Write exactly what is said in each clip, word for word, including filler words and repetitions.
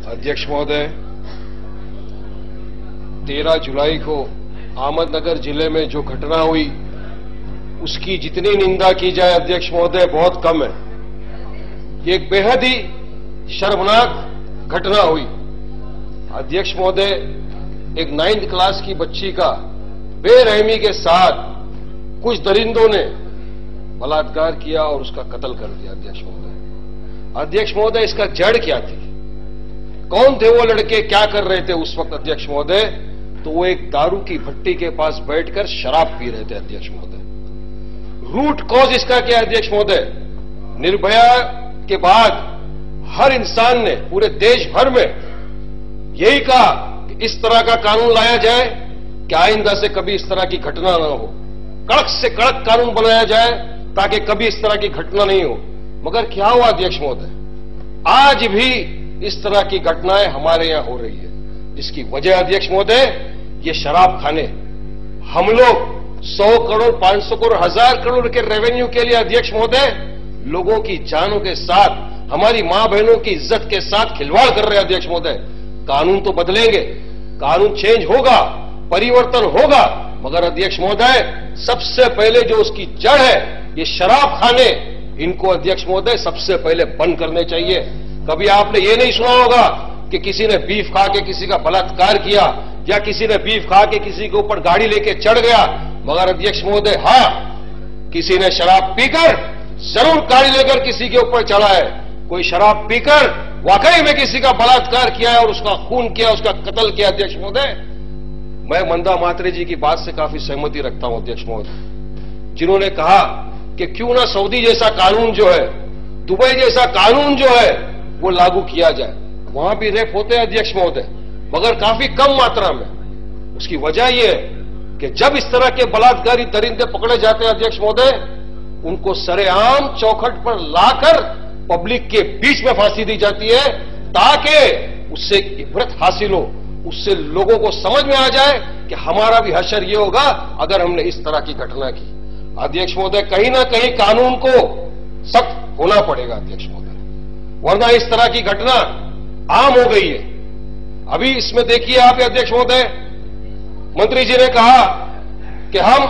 अध्यक्ष महोदय, तेरह जुलाई को अहमदनगर जिले में जो घटना हुई उसकी जितनी निंदा की जाए अध्यक्ष महोदय बहुत कम है। ये एक बेहद ही शर्मनाक घटना हुई। अध्यक्ष महोदय, एक नाइन्थ क्लास की बच्ची का बेरहमी के साथ कुछ दरिंदों ने बलात्कार किया और उसका कत्ल कर दिया। अध्यक्ष महोदय अध्यक्ष महोदय इसका जड़ क्या थी? कौन थे वो लड़के, क्या कर रहे थे उस वक्त? अध्यक्ष महोदय, तो वो एक दारू की भट्टी के पास बैठकर शराब पी रहे थे। अध्यक्ष महोदय, रूट कॉज इसका क्या? अध्यक्ष महोदय, निर्भया के बाद हर इंसान ने पूरे देश भर में यही कहा कि इस तरह का कानून लाया जाए कि आइंदा से कभी इस तरह की घटना न हो, कड़क से कड़क कानून बनाया जाए ताकि कभी इस तरह की घटना नहीं हो। मगर क्या हुआ अध्यक्ष महोदय? आज भी इस तरह की घटनाएं हमारे यहां हो रही है, जिसकी वजह अध्यक्ष महोदय ये शराब खाने। हम लोग सौ करोड़, पांच सौ करोड़, हजार करोड़ के रेवेन्यू के लिए अध्यक्ष महोदय लोगों की जानों के साथ, हमारी मां बहनों की इज्जत के साथ खिलवाड़ कर रहे हैं। अध्यक्ष महोदय, कानून तो बदलेंगे, कानून चेंज होगा, परिवर्तन होगा, मगर अध्यक्ष महोदय सबसे पहले जो उसकी जड़ है ये शराब खाने, इनको अध्यक्ष महोदय सबसे पहले बंद करने चाहिए। कभी आपने ये नहीं सुना होगा कि किसी ने बीफ खा के किसी का बलात्कार किया या किसी ने बीफ खा के किसी के ऊपर गाड़ी लेके चढ़ गया, मगर अध्यक्ष महोदय हां, किसी ने शराब पीकर जरूर गाड़ी लेकर किसी के ऊपर चढ़ा है। कोई शराब पीकर वाकई में किसी का बलात्कार किया है और उसका खून किया, उसका कत्ल किया। अध्यक्ष महोदय, मैं मंदा मात्रे जी की बात से काफी सहमति रखता हूं अध्यक्ष महोदय, जिन्होंने कहा कि क्यों ना सऊदी जैसा कानून जो है, दुबई जैसा कानून जो है वो लागू किया जाए। वहां भी रेप होते हैं अध्यक्ष महोदय, मगर काफी कम मात्रा में। उसकी वजह यह है कि जब इस तरह के बलात्कारी दरिंदे पकड़े जाते हैं अध्यक्ष महोदय, उनको सरेआम चौखट पर लाकर पब्लिक के बीच में फांसी दी जाती है ताकि उससे इबरत हासिल हो, उससे लोगों को समझ में आ जाए कि हमारा भी हशर ये होगा अगर हमने इस तरह की घटना की। अध्यक्ष महोदय, कहीं ना कहीं कानून को सख्त होना पड़ेगा अध्यक्ष महोदय, वरना इस तरह की घटना आम हो गई है। अभी इसमें देखिए आप अध्यक्ष महोदय, मंत्री जी ने कहा कि हम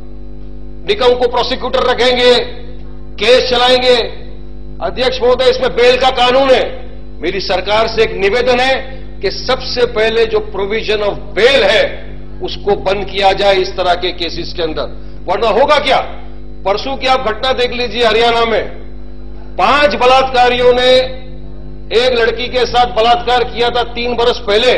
निगम को प्रोसिक्यूटर रखेंगे, केस चलाएंगे। अध्यक्ष महोदय, इसमें बेल का कानून है। मेरी सरकार से एक निवेदन है कि सबसे पहले जो प्रोविजन ऑफ बेल है उसको बंद किया जाए इस तरह के केसेस के अंदर, वरना होगा क्या? परसों की आप घटना देख लीजिए, हरियाणा में पांच बलात्कारियों ने एक लड़की के साथ बलात्कार किया था तीन बरस पहले।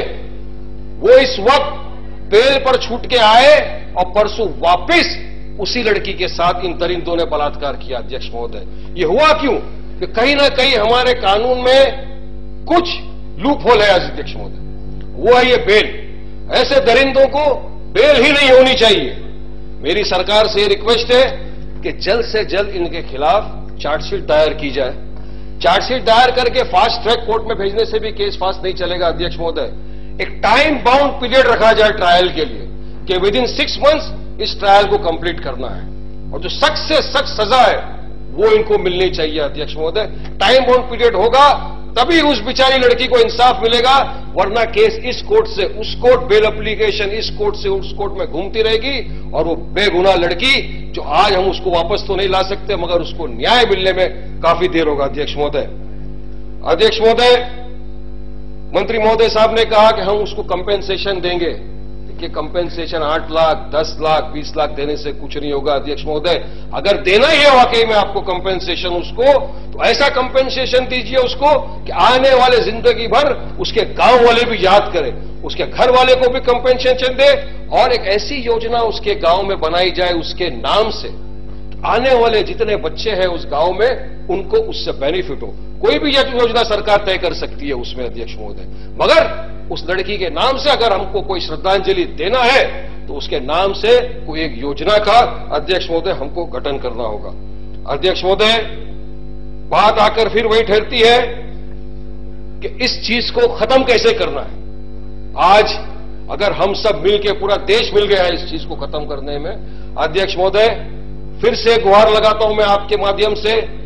वो इस वक्त बेल पर छूट के आए और परसों वापस उसी लड़की के साथ इन दरिंदों ने बलात्कार किया। अध्यक्ष महोदय, ये हुआ क्यों? कि कहीं ना कहीं हमारे कानून में कुछ लूप होल है अध्यक्ष महोदय, वो है ये बेल। ऐसे दरिंदों को बेल ही नहीं होनी चाहिए। मेरी सरकार से रिक्वेस्ट है कि जल्द से जल्द इनके खिलाफ चार्जशीट दायर की जाए। चार्जशीट दायर करके फास्ट ट्रैक कोर्ट में भेजने से भी केस फास्ट नहीं चलेगा अध्यक्ष महोदय। एक टाइम बाउंड पीरियड रखा जाए ट्रायल के लिए कि विद इन सिक्स मंथ्स इस ट्रायल को कंप्लीट करना है, और जो सख्त से सख्त सजा है वो इनको मिलनी चाहिए अध्यक्ष महोदय। टाइम बाउंड पीरियड होगा तभी उस बेचारी लड़की को इंसाफ मिलेगा, वरना केस इस कोर्ट से उस कोर्ट, बेल एप्लीकेशन इस कोर्ट से उस कोर्ट में घूमती रहेगी, और वो बेगुनाह लड़की जो आज हम उसको वापस तो नहीं ला सकते मगर उसको न्याय मिलने में काफी देर होगा अध्यक्ष महोदय। अध्यक्ष महोदय, मंत्री महोदय साहब ने कहा कि हम उसको कंपेंसेशन देंगे। देखिए, कंपेंसेशन आठ लाख, दस लाख, बीस लाख देने से कुछ नहीं होगा अध्यक्ष महोदय। अगर देना ही है वाकई में आपको कंपेंसेशन उसको, तो ऐसा कंपेंसेशन दीजिए उसको कि आने वाले जिंदगी भर उसके गांव वाले भी याद करें, उसके घर वाले को भी कंपेंसेशन दे, और एक ऐसी योजना उसके गांव में बनाई जाए उसके नाम से, आने वाले जितने बच्चे हैं उस गांव में उनको उससे बेनिफिट हो। कोई भी योजना सरकार तय कर सकती है उसमें अध्यक्ष महोदय, मगर उस लड़की के नाम से अगर हमको कोई श्रद्धांजलि देना है तो उसके नाम से कोई एक योजना का अध्यक्ष महोदय हमको गठन करना होगा। अध्यक्ष महोदय, बात आकर फिर वही ठहरती है कि इस चीज को खत्म कैसे करना है। आज अगर हम सब मिलके, पूरा देश मिल गया है इस चीज को खत्म करने में, अध्यक्ष महोदय फिर से गुहार लगाता हूं मैं आपके माध्यम से